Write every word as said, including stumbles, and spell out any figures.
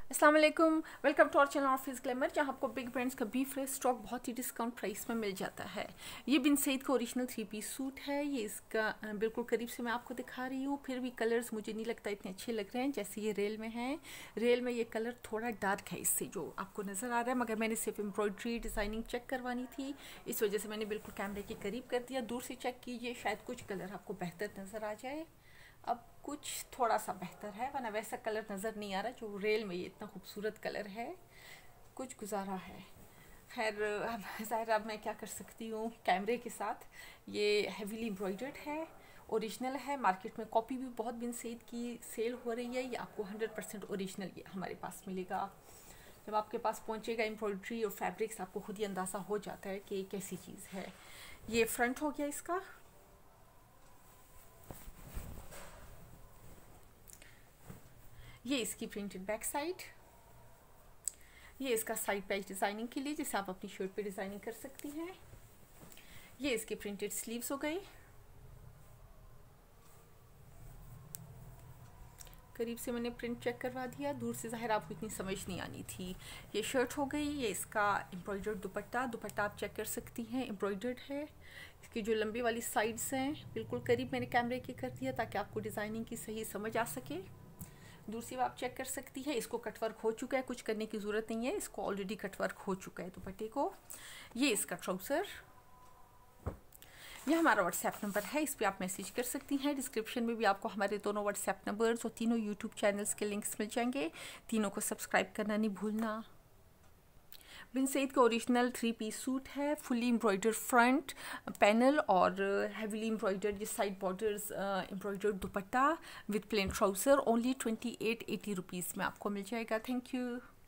अस्सलाम वालेकुम, welcome to our channel Office Glamour, जहाँ आपको बिग ब्रांड्स का बी फ्रेश स्टॉक बहुत ही डिस्काउंट प्राइस में मिल जाता है। ये बिन सईद का ओरिजिनल थ्री पीस सूट है। ये इसका बिल्कुल करीब से मैं आपको दिखा रही हूँ, फिर भी कलर्स मुझे नहीं लगता इतने अच्छे लग रहे हैं जैसे ये रेल में हैं। रेल में ये कलर थोड़ा डार्क है इससे जो आपको नज़र आ रहा है, मगर मैंने सिर्फ एम्ब्रॉयड्री डिज़ाइनिंग चेक करवानी थी, इस वजह से मैंने बिल्कुल कैमरे के करीब कर दिया। दूर से चेक कीजिए, शायद कुछ कलर आपको बेहतर नज़र आ जाए। अब कुछ थोड़ा सा बेहतर है, वरना वैसा कलर नज़र नहीं आ रहा जो रेल में ये इतना खूबसूरत कलर है, कुछ गुजारा है। खैर अब ज़ाहिर अब मैं क्या कर सकती हूँ कैमरे के साथ। ये हेवीली एम्ब्रॉयडर्ड है, ओरिजिनल है। मार्केट में कॉपी भी बहुत बिन सईद की सेल हो रही है, ये आपको हंड्रेड परसेंट ओरिजिनल ये हमारे पास मिलेगा। जब आपके पास पहुँचेगा एम्ब्रॉयडरी और फैब्रिक्स, आपको खुद ही अंदाज़ा हो जाता है कि ये कैसी चीज़ है। ये फ्रंट हो गया इसका। ये इसकी प्रिंटेड बैक साइड। ये इसका साइड पैच डिज़ाइनिंग के लिए, जिसे आप अपनी शर्ट पे डिज़ाइनिंग कर सकती हैं। ये इसके प्रिंटेड स्लीव्स हो गई। करीब से मैंने प्रिंट चेक करवा दिया, दूर से ज़ाहिर आपको इतनी समझ नहीं आनी थी। ये शर्ट हो गई। ये इसका एम्ब्रॉयडर्ड दुपट्टा दुपट्टा आप चेक कर सकती हैं, एम्ब्रॉयडर्ड है। इसकी जो लंबी वाली साइड्स हैं बिल्कुल करीब मैंने कैमरे के कर दिया ताकि आपको डिज़ाइनिंग की सही समझ आ सके। दूसरी आप चेक कर सकती है, इसको कटवर्क हो चुका है, कुछ करने की ज़रूरत नहीं है, इसको ऑलरेडी कटवर्क हो चुका है दुपट्टे को। ये इसका ट्राउज़र। ये हमारा व्हाट्सएप नंबर है, इस पर आप मैसेज कर सकती हैं। डिस्क्रिप्शन में भी आपको हमारे दोनों व्हाट्सएप नंबर्स और तीनों यूट्यूब चैनल्स के लिंक्स मिल जाएंगे। तीनों को सब्सक्राइब करना नहीं भूलना। बिन सईद का ओरिजिनल थ्री पीस सूट है, फुली एम्ब्रॉयडर्ड फ्रंट पैनल और हैवीली एम्ब्रॉयडर्ड ये side borders, embroidered dupatta with plain trouser. Only twenty eight eighty rupees में आपको मिल जाएगा। Thank you.